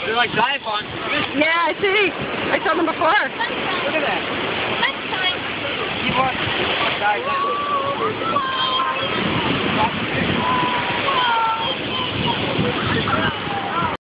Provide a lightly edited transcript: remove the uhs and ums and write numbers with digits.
They're like dive bombs. Yeah, I see. I saw them before. Look at that. That's fine. Keep on. Dive.